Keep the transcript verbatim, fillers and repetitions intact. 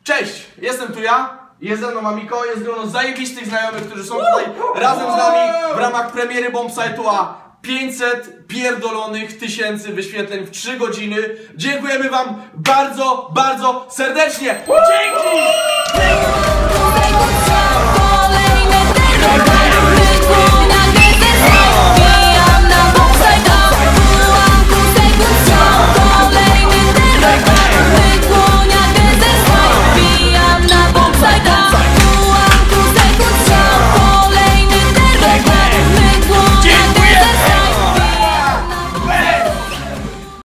Cześć, jestem tu ja, jest ze mną Mamiko, jest grono zajebistych znajomych, którzy są tutaj razem z nami w ramach premiery Bombsite'u, a pięćset pierdolonych tysięcy wyświetleń w trzy godziny. Dziękujemy wam bardzo, bardzo serdecznie! Dzięki!